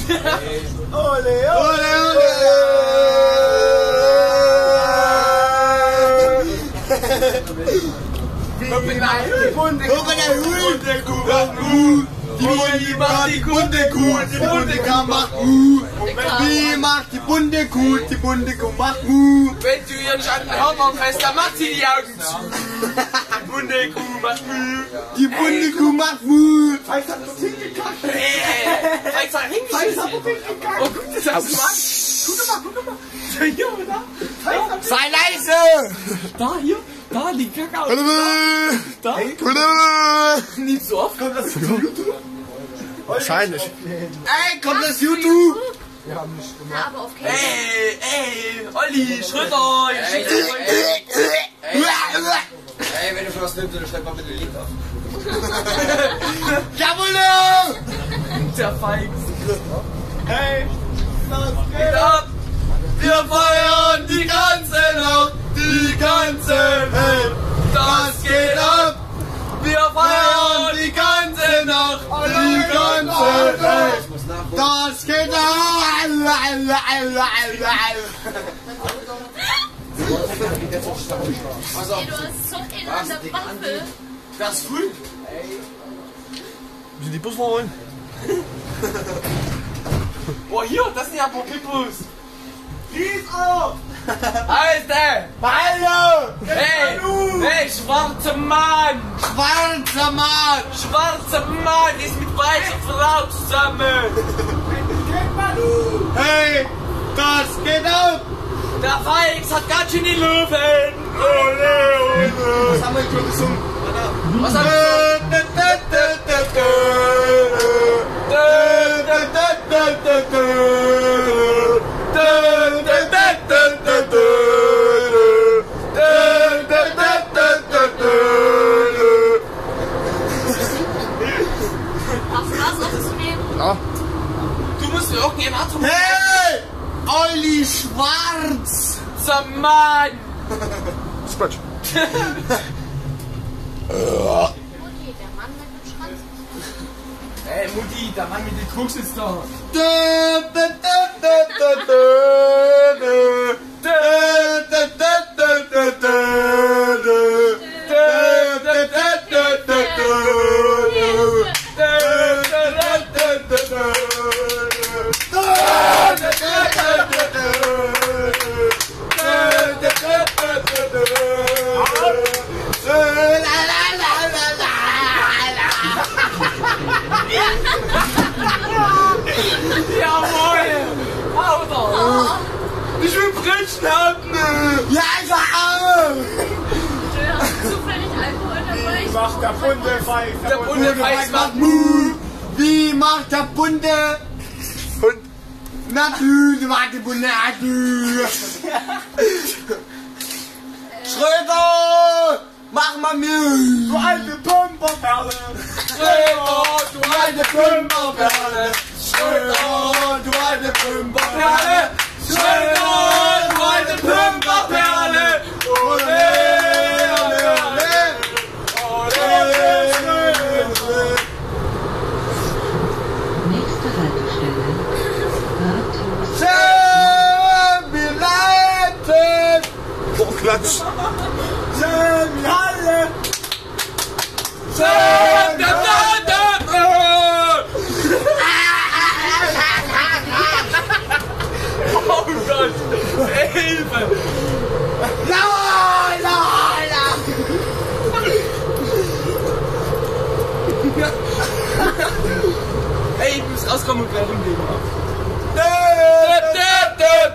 Ole, ole, ole! Die bunte Kuh, die macht die bunte Kuh, die bunte Kuh macht Mu. Wie macht die bunte Kuh macht Mu. Wenn du ihr nicht an den Hormon fährst, dann macht sie die Augen zu. Die bunte Kuh macht Mu. Die bunte Kuh macht Mu. Feist hat uns hingekackt. Feist hat hingeschissen. Oh, guck das an. Guck mal. Hier, oder? Sei leise! Da, hier. Da, die Kakao. Da. Nicht so oft kommt das zu YouTube. Wahrscheinlich. Ey, kommt das YouTube? Ja, aber auf Käse. Ey, Olli, Schröder. Ey, wenn du schon was nimmst, dann schreib mal bitte den Link auf. Jawohl! Der Feigs. Hey, Geht ab. Wir feiern die ganze Nacht, die ganze Welt. Das geht ab. Wir feiern die ganze Nacht, die ganze Welt. das geht Pass auf. Ey, du hast so einen an der Waffe. Das ist früh. Müssen die Bus vorholen? Boah, hier, das sind ja Popipus. Rieso! Alter! Hallo! Hey, schwarzer Mann! Schwarzer Mann! Schwarzer Mann ist mit weißer Frau zusammen! Hey, das geht ab! Der Feigs hat ganz schön die Löwen! Was haben wir schon gesungen? Was haben wir Du musst irgendjemand Atom. Hey! Olli Schwarz! Mann! Spatsch. Mutti, der Mann mit dem Schranz. Ey, Mutti, der Mann mit den Koks ist da. Jawohl! Alter! Ich will Pritschen haben! Ja, ich auch! Hast du zufällig Alkohol dabei? Macht der bunte Pfeif. Der bunte Pfeif macht Mu. Wie macht der bunte Hund? Natürlich macht der bunte Adu. Schröder! Mach mal mit! Du alte Pumperperle! Schröder, du alte Pumperperle! Schröder, du alte Pumperperle! Schröder, du alte Pumperperle! Ole, ole, ole! Nächste Haltestelle. Rathaus. Schön, wir leiten! Hochklatsch! Schön, wie Halle! Schön, oh Gott! Hilfe! La, la, la! Ey, ich muss rauskommen und gleich umgehen.